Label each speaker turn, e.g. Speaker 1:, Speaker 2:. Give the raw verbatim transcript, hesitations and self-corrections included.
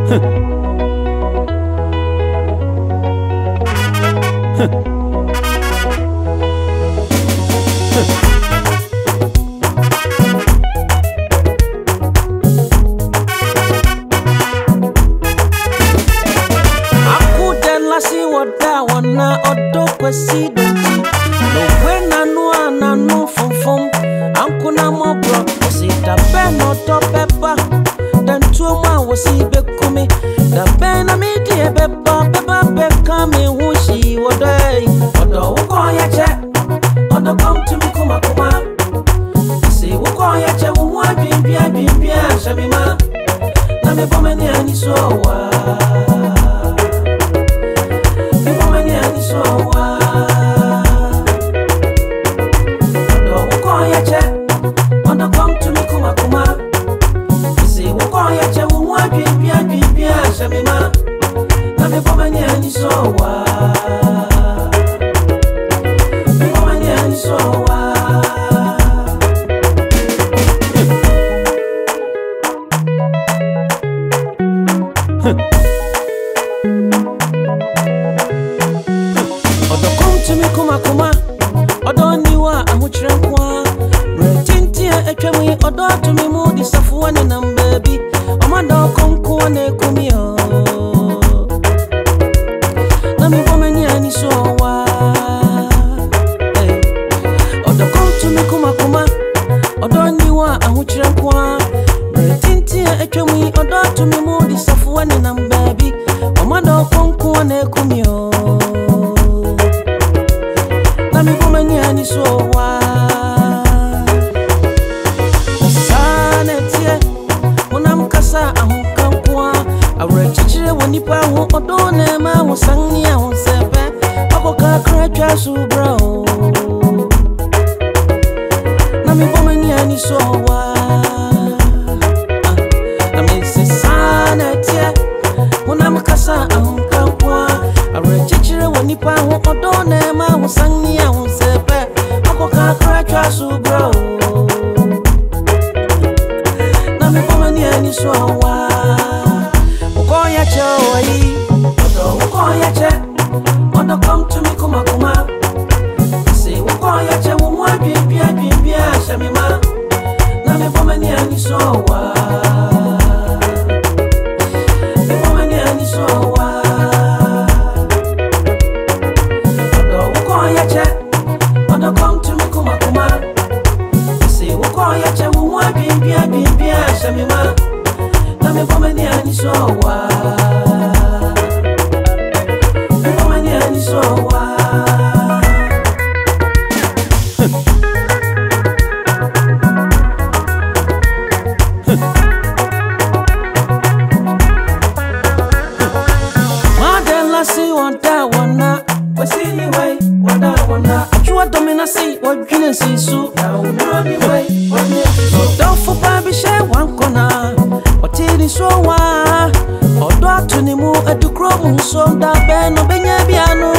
Speaker 1: Wana odo kwesi doji no wena no ana no fom fom ankuna mo bro osi da ben no to pepper dan tuo ma wosi bekumi da ben na me die beppa beba beka me hu shi wodai odo wo ko ya che odo come to me kuma kuma si wo ko ya che wo hu adwin bia bia shabi ma na me bomani ani so wa so wa do ko ya che ondo come to me kuma kuma say wo ko ya che wo wa bi bia bi bia shame ma na me bomani ani so wa me bomani ani so wa to me kuma kuma odo niwa ahuchire kwa retintia etwemu odo to me mu di safuwa ne nam baby omado konko na ekumi o na me bomani ani so wa odo kom to me kuma kuma odo niwa ahuchire kwa retintia etwemu odo to me mu di safuwa ne nam baby omado konko na ekumi o Nami bomani ani so wa Sana tie Unam kasa ahunkan kwa Awre chichire wanipa hu odone ma Wasangi ya hunsepe Ako kakra cha subra Nami bomani ani so wa Nami se sana tie Unam kasa ahunkan kwa Awre chichire wanipa hu odone ma Wasangi ya hunsepe Ako kakra cha subra Nami bomani ani so wa Uko ya che oi Odo uko ya che Odo come to me kuma kuma Say uko ya che wo mwa bi bia bi bia shame ma Nami bomani ani so wa Nami bomani ani so wa Odo uko ya che Odo come to me kuma kuma Say uko ya che wo mwa bi bia bi bia shame ma Nami bomani ani so wa Nami bomani ani so wa Madela si wanta wana Wasini way wada wana Achua domina si wajine si su Na unoni way wajine si su Dofo babi she wankona Otini so wa Odo atuni mu edukro mu so Da beno benye biano